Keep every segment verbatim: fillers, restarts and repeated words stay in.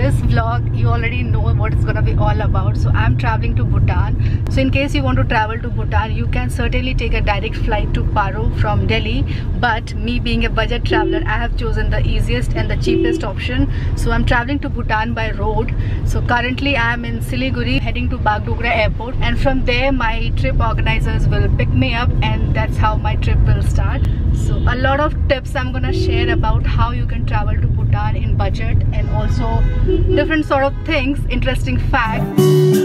this vlog you already know what it's gonna be all about. So I'm traveling to Bhutan. So in case you want to travel to Bhutan, you can certainly take a direct flight to Paro from Delhi, but me being a budget traveler, I have chosen the easiest and the cheapest option. So I'm traveling to Bhutan by road. So currently I am in Siliguri heading to Bagdogra airport, and from there my trip organizers will pick me up, and that's how my trip will start. So a lot of tips I'm gonna share about how you can travel to Bhutan in budget, and also different sort of things, interesting facts.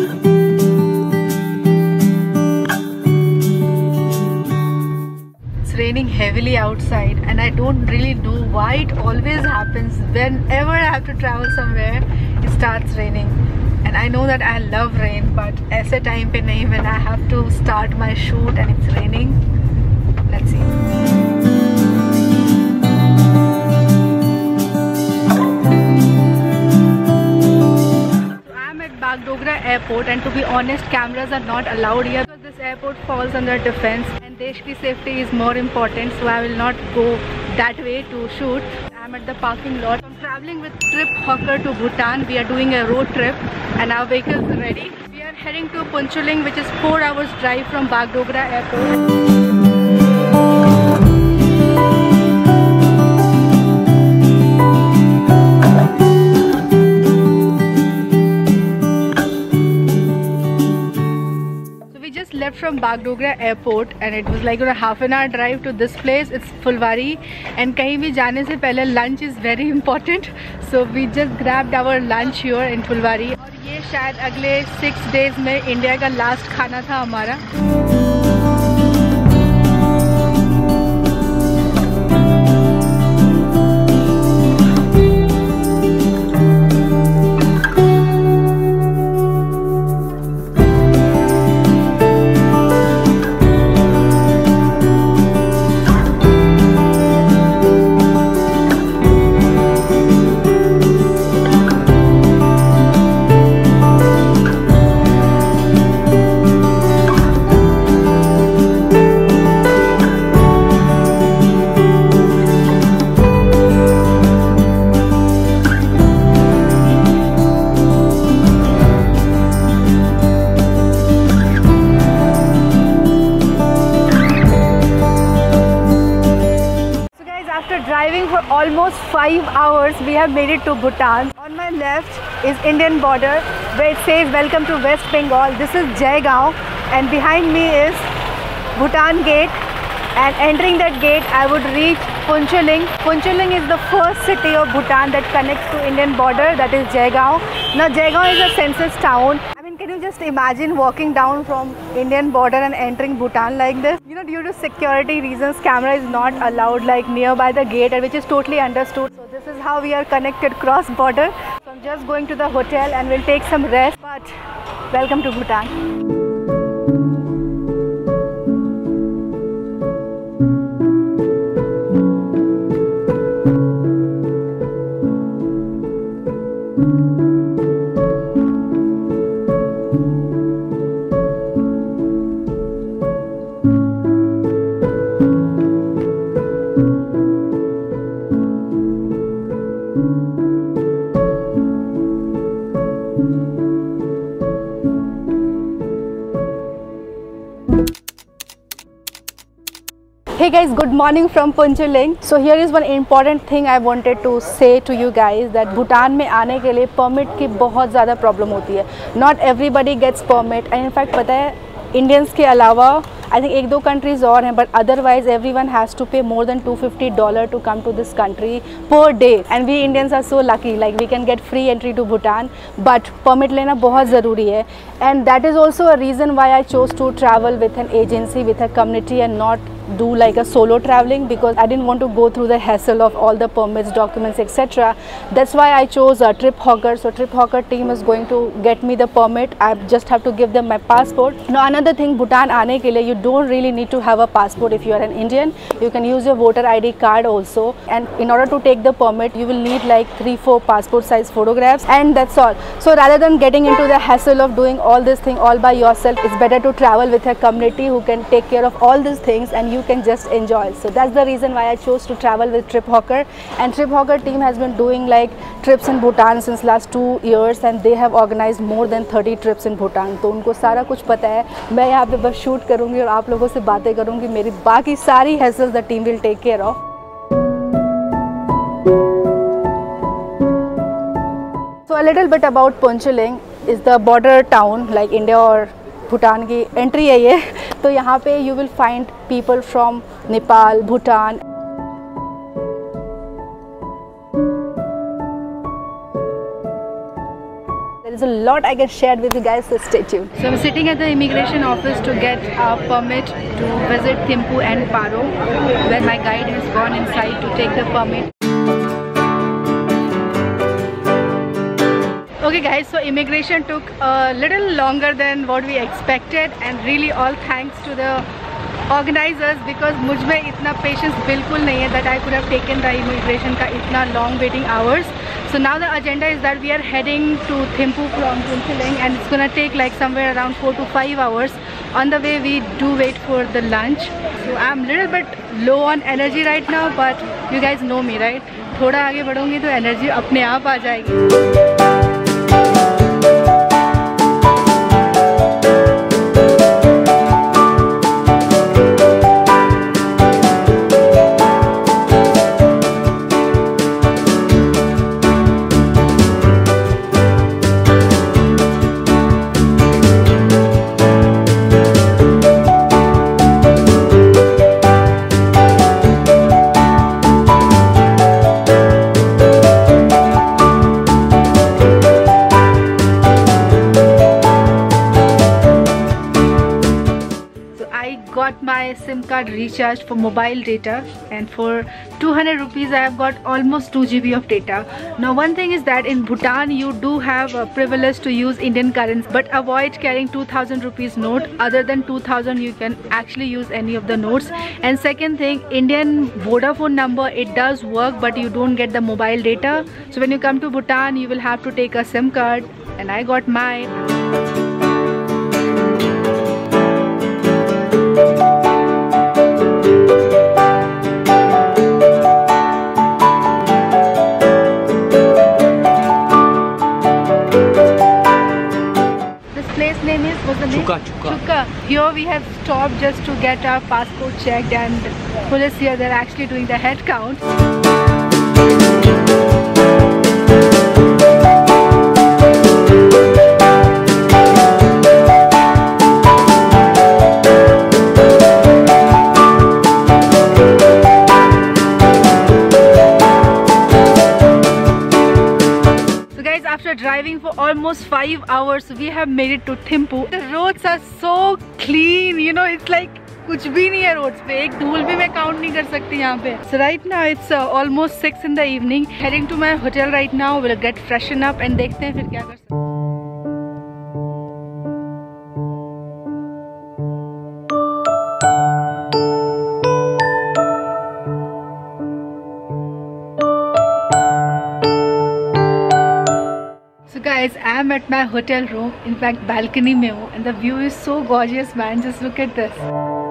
It's raining heavily outside, and I don't really know why it always happens. Whenever I have to travel somewhere, it starts raining. And I know that I love rain, but ऐसे time पे नहीं, when I have to start my shoot and it's raining. Let's see. Bagdogra airport, and to be honest, cameras are not allowed here because this airport falls under defense and desh ki safety is more important, so I will not go that way to shoot. I'm at the parking lot. I'm traveling with Triphawker to Bhutan. We are doing a road trip and our vehicle is ready. We are heading to Phuncholing, which is four hours drive from Bagdogra airport. From Bagdogra airport, and it was like a half an hour drive to this place. It's Fulwari, and kahin bhi jane se pehle lunch is very important, so we just grabbed our lunch here in Fulwari. और ये शायद अगले six days में India का last खाना था हमारा. Driving for almost five hours, we have made it to Bhutan. On my left is Indian border, where it says welcome to West Bengal. This is Jaigaon, and behind me is Bhutan gate, and entering that gate I would reach Phuncholing. Phuncholing is the first city of Bhutan that connects to Indian border, that is Jaigaon. Now Jaigaon is a census town. Can you just imagine walking down from Indian border and entering Bhutan like this? You know, due to security reasons, camera is not allowed like nearby the gate, which is totally understood. So this is how we are connected cross border. So I'm just going to the hotel and we'll take some rest. But welcome to Bhutan. Hey guys, good morning from Phuncholing. So here is one important thing I wanted to say to you guys, that Bhutan में आने के लिए permit की बहुत ज़्यादा problem होती है. Not everybody gets permit, and in fact पता है Indians के अलावा I think एक दो countries और हैं, but otherwise everyone has to pay more than two hundred fifty dollars to come to this country per day. And we Indians are so lucky, like we can get free entry to Bhutan, but permit लेना बहुत ज़रूरी है. And that is also a reason why I chose to travel with an agency, with a community, and not do like a solo traveling, because I didn't want to go through the hassle of all the permits, documents, et cetera. That's why I chose a Triphawker. So Triphawker team is going to get me the permit. I just have to give them my passport. Now another thing, Bhutan आने के लिए you don't really need to have a passport if you are an Indian. You can use your voter I D card also. And in order to take the permit, you will need like three, four passport size photographs, and that's all. So rather than getting into the hassle of doing all this thing all by yourself, it's better to travel with a community who can take care of all these things, and you you can just enjoy. So that's the reason why I chose to travel with Triphawker, and Triphawker team has been doing like trips in Bhutan since last two years and they have organized more than thirty trips in Bhutan. तो उनको सारा कुछ पता है. मैं यहाँ पे बस शूट करूँगी और आप लोगों से बातें करूँगी. मेरी बाकी सारी hassles the team will take care of. So a little bit about Phunchuling is the border town like India और भूटान की एंट्री है ये. तो यहाँ पे you will find people from Nepal, Bhutan. There is a lot I can share with you guys, so stay tuned. So I'm sitting at the immigration office to get a permit to visit Thimphu and Paro, where my guide has gone inside to take the permit. Okay guys, so immigration took a little longer than what we expected, and really all thanks to the organizers, because मुझ में इतना patience बिल्कुल नहीं है that I could have taken the immigration का इतना long waiting hours. So now the agenda is that we are heading to Thimphu from Phunchuling, and it's gonna take like somewhere around four to five hours. On the way we do wait for the lunch. So I'm a little bit low on energy right now, but you guys know me, right? थोड़ा आगे बढ़ूँगी तो energy अपने आप आ जाएगी. My SIM card recharged for mobile data, and for two hundred rupees I have got almost two G B of data. Now one thing is that in Bhutan you do have a privilege to use Indian currency, but avoid carrying two thousand rupees note. Other than two thousand you can actually use any of the notes. And second thing, Indian Vodafone number, it does work, but you don't get the mobile data. So when you come to Bhutan you will have to take a SIM card, and I got mine. Chuka, Chuka. Chuka. Here we have stopped just to get our passport checked, and police here, they're actually doing the head count. After driving for almost five hours, we have made it to Thimphu. The roads are so clean, you know, it's like कुछ भी नहीं है roads पे. एक धूल भी मैं count नहीं कर सकती यहाँ पे. So right now it's uh, almost six in the evening. Heading to my hotel right now. We'll get freshen up and देखते हैं फिर क्या कर सकते हैं. Guys, I am at my hotel room, in fact balcony में हूँ, and the view is so gorgeous man, just look at this.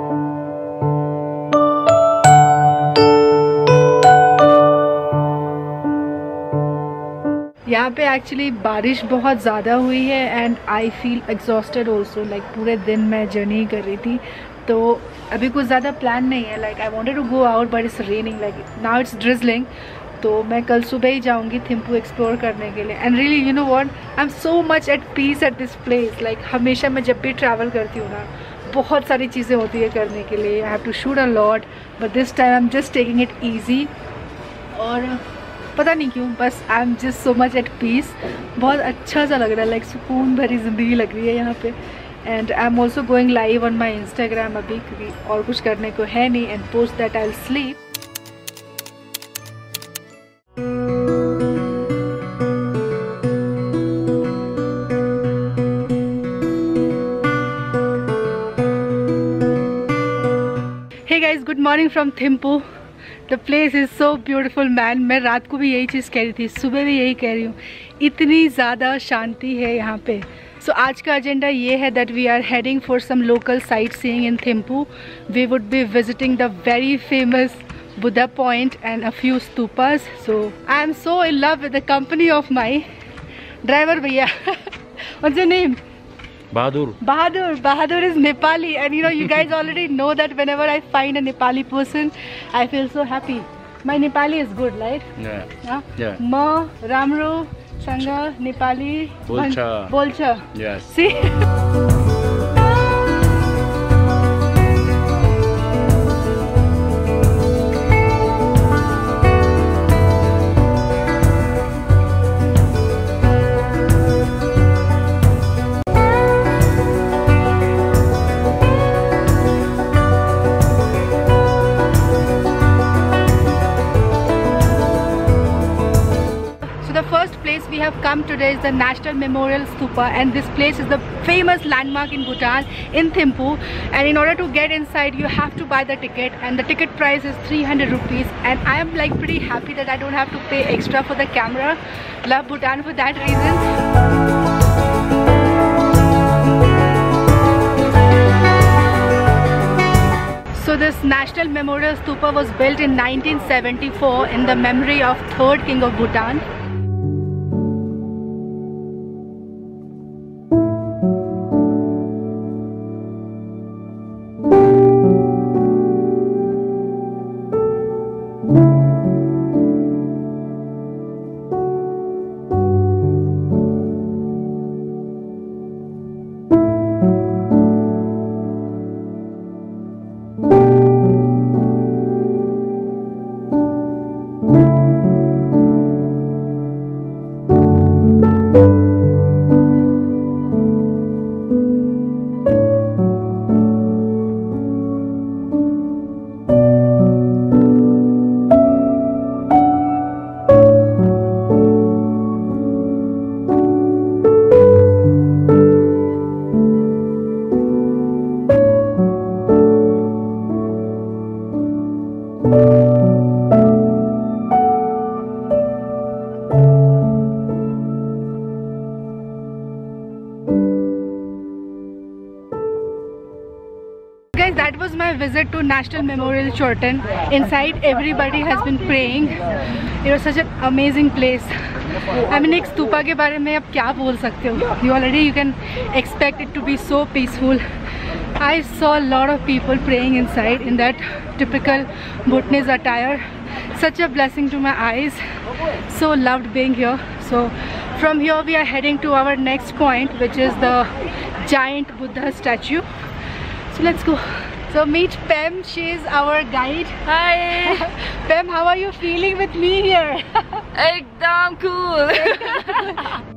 यहाँ पे एक्चुअली बारिश बहुत ज़्यादा हुई है, and I feel exhausted also. Like पूरे दिन मैं जर्नी कर रही थी, तो अभी कुछ ज़्यादा प्लान नहीं है. Like I wanted to go out but it's raining, like now it's drizzling. तो मैं कल सुबह ही जाऊंगी थिम्पू एक्सप्लोर करने के लिए. And really you know what, I am so much at peace at this place. Like हमेशा मैं जब भी ट्रैवल करती हूँ ना, बहुत सारी चीज़ें होती है करने के लिए. I have to shoot a lot, but this time I am just taking it easy. और पता नहीं क्यों, बस I am just so much at peace. बहुत अच्छा सा लग रहा है, लाइक सुकून भरी ज़िंदगी लग रही है यहाँ पे. And I am also going live on my Instagram अभी, क्योंकि और कुछ करने को है नहीं. And post that I will sleep. Hey guys, good morning from Thimphu. The place is so beautiful man. मैं रात को भी यही चीज़ कह रही थी, सुबह भी यही कह रही हूँ. इतनी ज़्यादा शांति है यहाँ पे. So आज का agenda ये है that we are heading for some local sightseeing in Thimphu. We would be visiting the very famous Buddha Point and a few stupas. So I am so in love with the company of my driver bhaiya. What's your name? Bahadur. Bahadur. Bahadur is Nepali, and you know, you guys already know that whenever I find a Nepali person, I feel so happy. My Nepali is good, right? Yeah. Yeah. Yeah. Ma, Ramro, Sanga, Nepali. Bolcha. Bolcha. Yes. See? We have come today is the National Memorial Stupa, and this place is the famous landmark in Bhutan, in Thimphu. And in order to get inside, you have to buy the ticket, and the ticket price is three hundred rupees. And I am like pretty happy that I don't have to pay extra for the camera. Love Bhutan for that reason. So this National Memorial Stupa was built in nineteen seventy-four in the memory of third king of Bhutan. Guys, that was my visit to National Memorial Chorten. Inside, everybody has been praying. It was such an amazing place. I mean, एक स्तूपा के बारे में आप क्या बोल सकते हो? You already you can expect it to be so peaceful. I saw a lot of people praying inside in that typical Bhutanese attire. Such a blessing to my eyes. So loved being here. So from here we are heading to our next point, which is the giant Buddha statue. So let's go. So meet Pem, she is our guide. Hi. Pem, how are you feeling with me here? Ekdam cool.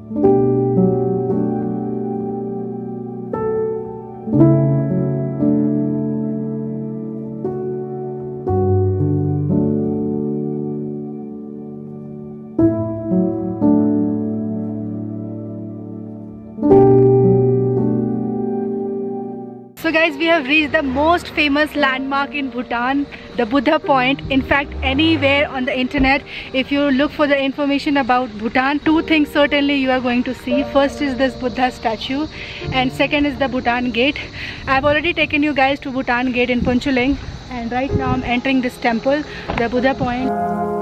So guys, we have reached the most famous landmark in Bhutan, the Buddha Point. In fact, anywhere on the internet, if you look for the information about Bhutan, two things certainly you are going to see. First is this Buddha statue, and second is the Bhutan Gate. I've already taken you guys to Bhutan Gate in Punchuling, and right now I'm entering this temple, the Buddha Point.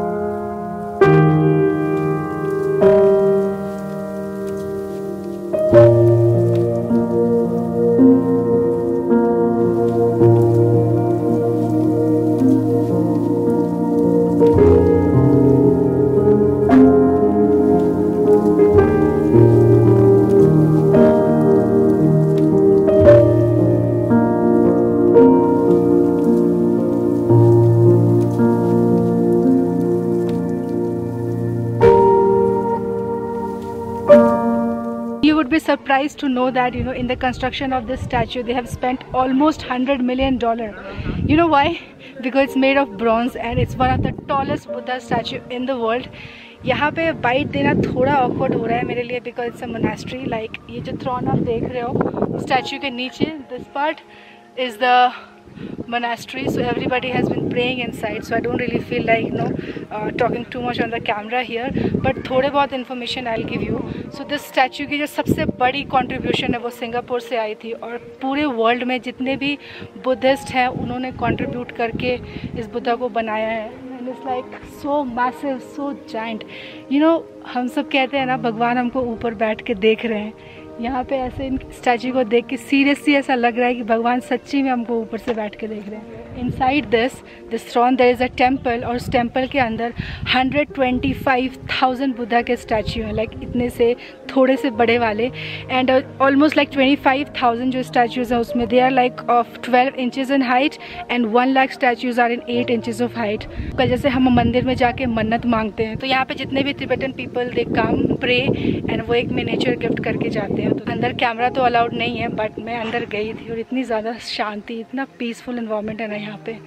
Be surprised to know that, you know, in the construction of this statue they have spent almost one hundred million dollars. You know why? Because it's made of bronze and it's one of the tallest Buddha statue in the world. यहाँ पे bite देना थोड़ा awkward हो रहा है मेरे लिए because it's a monastery. Like ये जो throne आप देख रहे हो statue के नीचे, this part is the monastery, so everybody has been praying inside, so I don't really feel like you know uh, talking too much on the camera here, but थोड़े बहुत information I'll give you. So this statue की जो सबसे बड़ी contribution है वो Singapore से आई थी, और पूरे वर्ल्ड में जितने भी बुद्धिस्ट हैं उन्होंने contribute करके इस बुद्धा को बनाया है. And it's like so massive, so giant. You know, हम सब कहते हैं ना भगवान हमको ऊपर बैठ के देख रहे हैं, यहाँ पे ऐसे इन स्टैचू को देख के सीरियसली ऐसा लग रहा है कि भगवान सच्ची में हमको ऊपर से बैठ के देख रहे हैं. Inside this this throne there is a temple, और उस टेम्पल के अंदर one hundred twenty-five thousand Buddha के स्टैचू हैं, लाइक इतने से थोड़े से बड़े वाले. And almost like twenty-five thousand जो स्टैचूज़ हैं उसमें they are like of twelve inches in height, and one lakh statues are in eight inches of height. जैसे हम मंदिर में जाके मन्नत मांगते हैं, तो यहाँ पे जितने भी Tibetan people they come pray and वो एक मिनिएचर गिफ्ट करके जाते हैं. तो अंदर कैमरा तो अलाउड नहीं है, बट मैं अंदर गई थी और इतनी ज़्यादा शांति, इतना पीसफुल इन्वायरमेंट है ना यहाँ पे.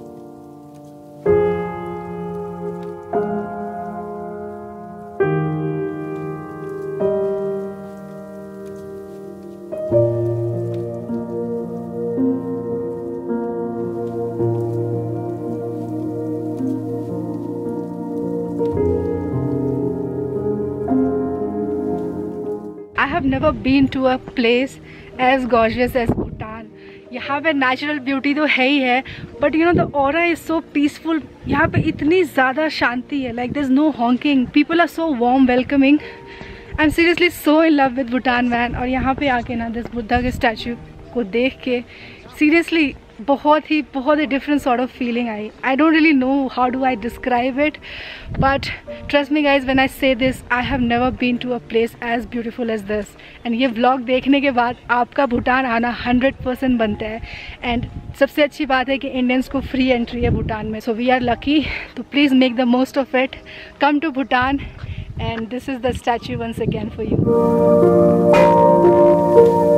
I have never been to a place as gorgeous as Bhutan. यहाँ पे नेचुरल ब्यूटी तो है ही है, but you know the aura is so peaceful. यहाँ पे इतनी ज़्यादा शांति है, like there is no honking, people are so warm welcoming. I am seriously so in love with Bhutan man. और यहाँ पे आके ना दिस बुद्धा के स्टैचू को देख के सीरियसली बहुत ही बहुत ही different sort of feeling I. I don't really know how do I describe it, but trust me guys when I say this, I have never been to a place as beautiful as this. And ये vlog देखने के बाद आपका भूटान आना hundred percent बनता है. And सबसे अच्छी बात है कि इंडियंस को फ्री एंट्री है भूटान में, सो वी आर लकी. तो please make the most of it, come to Bhutan, and this is the statue once again for you.